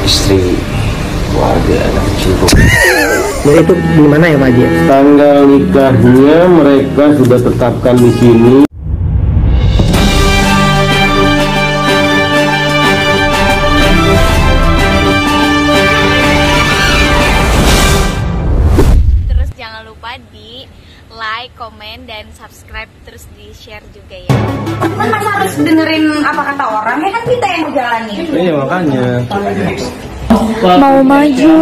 istri, keluarga, anak cucu. Jadi itu gimana ya Pak Haji? Tanggal nikahnya mereka sudah tetapkan di sini. Terus jangan lupa di like, komen, dan subscribe, terus di share juga ya. Kan masa harus dengerin apa kata orang, ya kan kita yang mau jalanin. Iya makanya. Mau maju.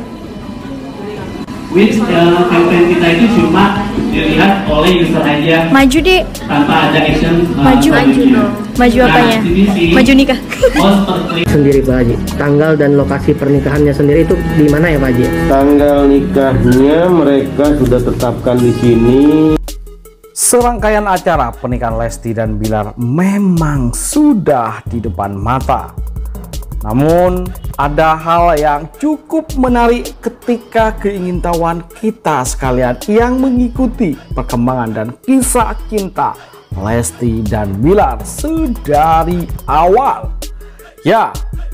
Campaign kita itu cuma dilihat oleh user aja Maju deh. tanpa ada action. Maju dong. Maju apanya? Maju nikah. Sendiri Pak Haji, tanggal dan lokasi pernikahannya sendiri itu di mana ya Pak Haji? Tanggal nikahnya mereka sudah tetapkan di sini. Serangkaian acara pernikahan Lesti dan Bilar memang sudah di depan mata. Namun ada hal yang cukup menarik ketika keingintahuan kita sekalian yang mengikuti perkembangan dan kisah cinta Lesti dan Bilar sedari awal. Ya,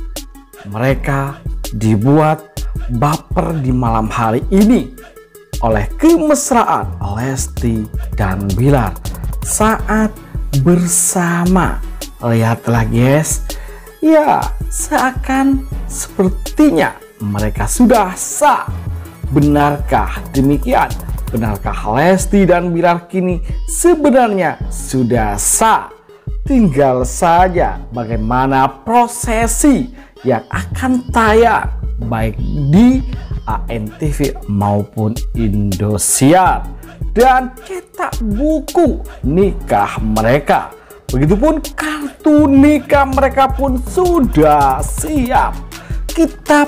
mereka dibuat baper di malam hari ini oleh kemesraan Lesti dan Bilar saat bersama. Lihatlah guys, ya seakan sepertinya mereka sudah sah. Benarkah demikian? Benarkah Lesti dan Bilar kini sebenarnya sudah sah? Tinggal saja bagaimana prosesi yang akan tayang baik di ANTV maupun Indosiar dan cetak buku nikah mereka. Begitupun kartu nikah mereka pun sudah siap. Kita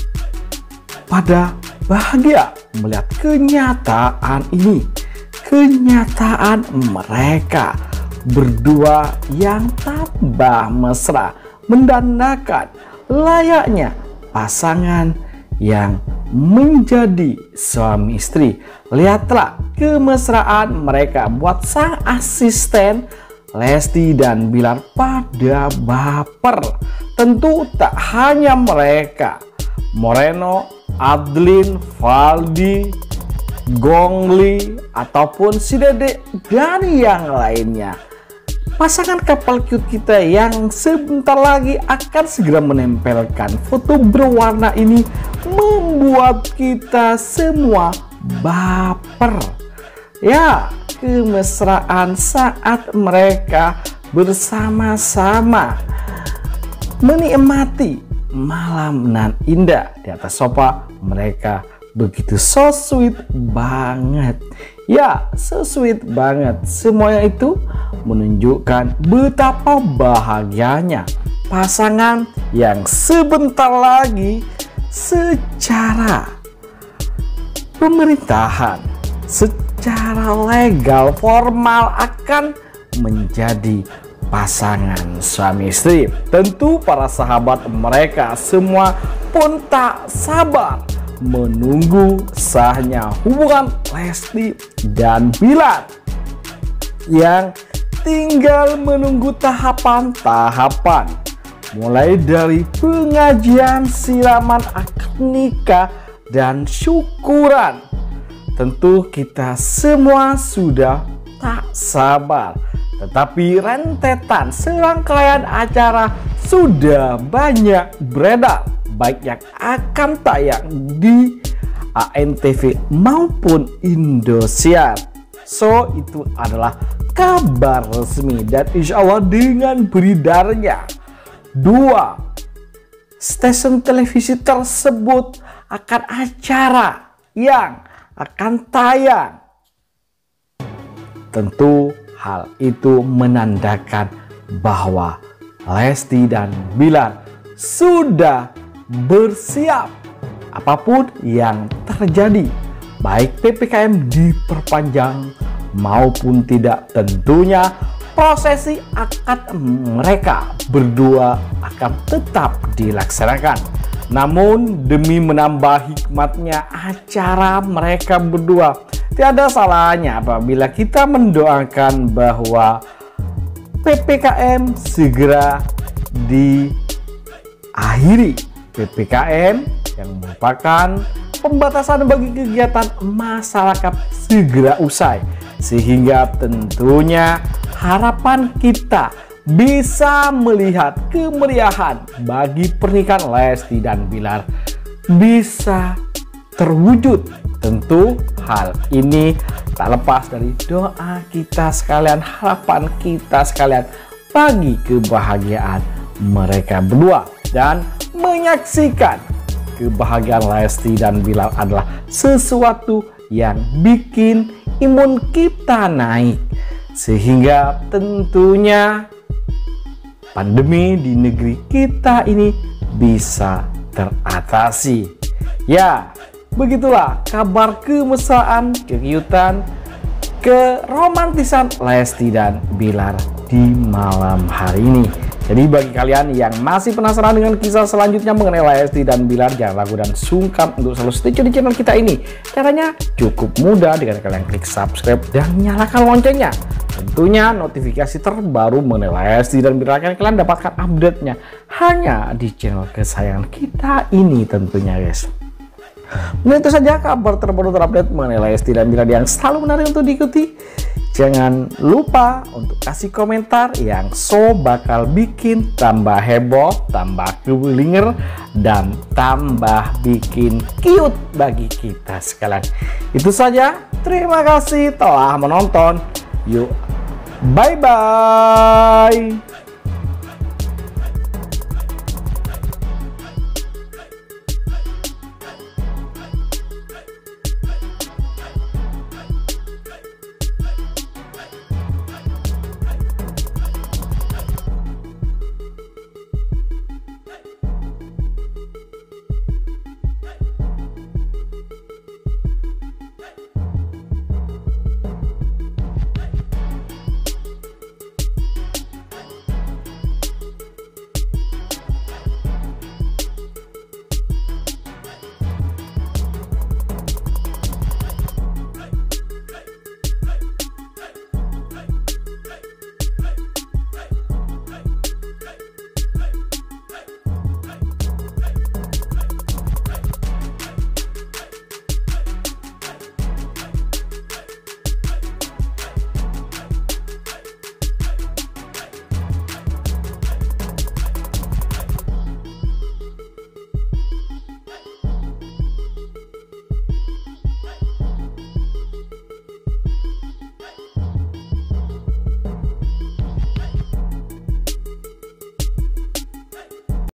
pada bahagia melihat kenyataan ini. Kenyataan mereka berdua yang tambah mesra, mendandakan layaknya pasangan yang menjadi suami istri. Lihatlah kemesraan mereka buat sang asisten Lesti dan Bilar pada baper. Tentu tak hanya mereka, Moreno, Adlin, Valdi, Gongli, ataupun si Dede dan yang lainnya. Pasangan couple cute kita yang sebentar lagi akan segera menempelkan foto berwarna ini membuat kita semua baper. Ya, kemesraan saat mereka bersama-sama menikmati malam nan indah di atas sofa. Mereka begitu so sweet banget. Ya, so sweet banget. Semuanya itu menunjukkan betapa bahagianya pasangan yang sebentar lagi secara pemerintahan, secara legal formal akan menjadi pasangan suami istri. Tentu para sahabat mereka semua pun tak sabar menunggu sahnya hubungan Lesti dan Bilar, yang tinggal menunggu tahapan-tahapan mulai dari pengajian, siraman akad nikah, dan syukuran. Tentu kita semua sudah tak sabar, tetapi rentetan serangkaian acara sudah banyak beredar, baik yang akan tayang di ANTV maupun Indosiar. So itu adalah kabar resmi, dan insya Allah dengan beredarnya 2 stasiun televisi tersebut akan acara yang akan tayang. Tentu hal itu menandakan bahwa Lesti dan Bilar sudah bersiap apapun yang terjadi, baik PPKM diperpanjang maupun tidak. Tentunya prosesi akad mereka berdua akan tetap dilaksanakan. Namun demi menambah hikmatnya acara mereka berdua, tiada salahnya apabila kita mendoakan bahwa PPKM segera diakhiri PPKM yang merupakan pembatasan bagi kegiatan masyarakat segera usai, sehingga tentunya harapan kita bisa melihat kemeriahan bagi pernikahan Lesti dan Bilar bisa terwujud. Tentu hal ini tak lepas dari doa kita sekalian, harapan kita sekalian bagi kebahagiaan mereka berdua. Dan menyaksikan kebahagiaan Lesti dan Bilar adalah sesuatu yang bikin imun kita naik, sehingga tentunya pandemi di negeri kita ini bisa teratasi. Ya, begitulah kabar kemesraan, kekiutan, keromantisan Lesti dan Bilar di malam hari ini. Jadi bagi kalian yang masih penasaran dengan kisah selanjutnya mengenai Lesti dan Bilar, jangan ragu dan sungkan untuk selalu stay tune di channel kita ini. Caranya cukup mudah dengan kalian klik subscribe dan nyalakan loncengnya. Tentunya notifikasi terbaru mengenai Lesti dan Bilar akan kalian dapatkan update-nya hanya di channel kesayangan kita ini tentunya, guys. Nah, itu saja kabar terbaru terupdate mengenai Lesti dan Bilar yang selalu menarik untuk diikuti. Jangan lupa untuk kasih komentar yang bakal bikin tambah heboh, tambah keblinger, dan tambah bikin cute bagi kita sekalian. Itu saja, terima kasih telah menonton. Yuk, bye-bye.